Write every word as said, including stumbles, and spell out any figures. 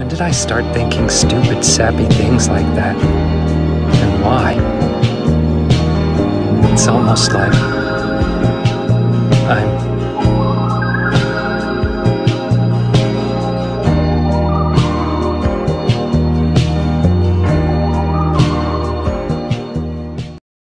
When did I start thinking stupid, sappy things like that? And why? It's almost like